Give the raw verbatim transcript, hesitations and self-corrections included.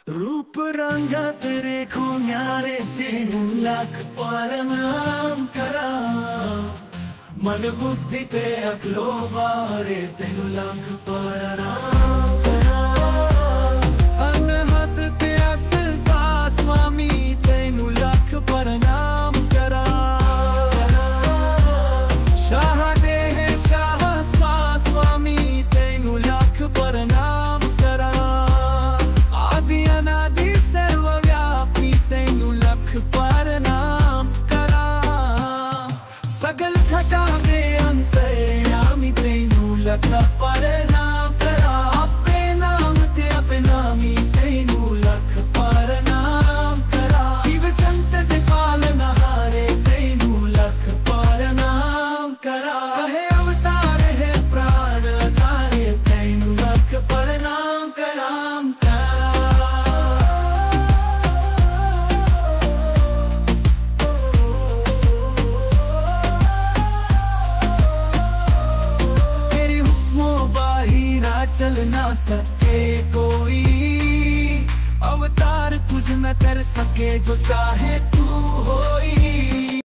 रूप रंग तेरे को न्यारे तेनु लख परनाम करा मन बुद्धि ते अकलो बारे तेनु लख परनाम करा अनहद ते असदा स्वामी तेनु लख परनाम करा शाह दे है शाह सा स्वामी तेनु लख परनाम करा आदि अनादि सर्वव्यापी तेनु लख परनाम करा सगल घटा दे अंतर्यामी तेनु लख परनाम करा अपने नाम ते अपने नामी तेनु लख परनाम करा शिव चंत दे पालन हारे तेनु लख परनाम करा कहे अवतार है प्राण धारे तेनु लख परनाम कराम चल ना सके कोई अवतार कुछ न कर सके जो चाहे तू होई।